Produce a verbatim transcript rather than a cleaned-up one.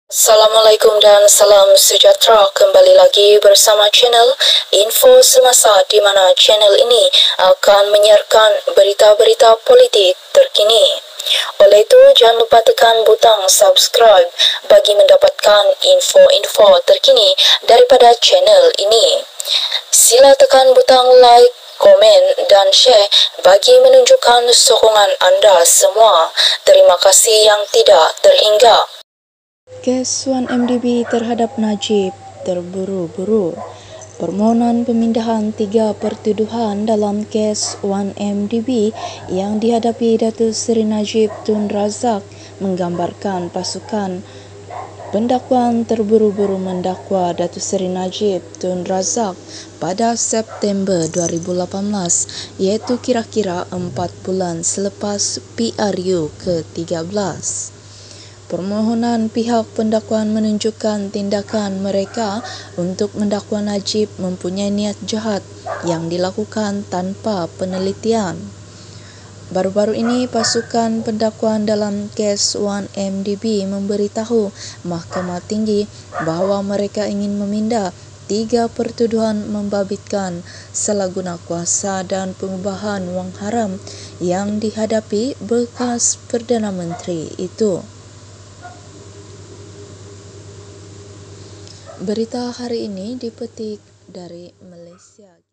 Assalamualaikum dan salam sejahtera. Kembali lagi bersama channel Info Semasa, di mana channel ini akan menyiarkan berita-berita politik terkini. Oleh itu, jangan lupa tekan butang subscribe bagi mendapatkan info-info terkini daripada channel ini. Sila tekan butang like, komen dan share bagi menunjukkan sokongan anda semua. Terima kasih yang tidak terhingga. Kes satu M D B terhadap Najib terburu-buru. Permohonan pemindahan tiga pertuduhan dalam kes satu M D B yang dihadapi Datuk Seri Najib Tun Razak menggambarkan pasukan pendakwaan terburu-buru mendakwa Datuk Seri Najib Tun Razak pada September dua ribu lapan belas, iaitu kira-kira empat bulan selepas P R U ke tiga belas. Permohonan pihak pendakwaan menunjukkan tindakan mereka untuk mendakwa Najib mempunyai niat jahat yang dilakukan tanpa penelitian. Baru-baru ini, pasukan pendakwaan dalam kes satu M D B memberitahu Mahkamah Tinggi bahawa mereka ingin meminda tiga pertuduhan membabitkan salah guna kuasa dan pengubahan wang haram yang dihadapi bekas Perdana Menteri itu. Berita hari ini dipetik dari Malaysia.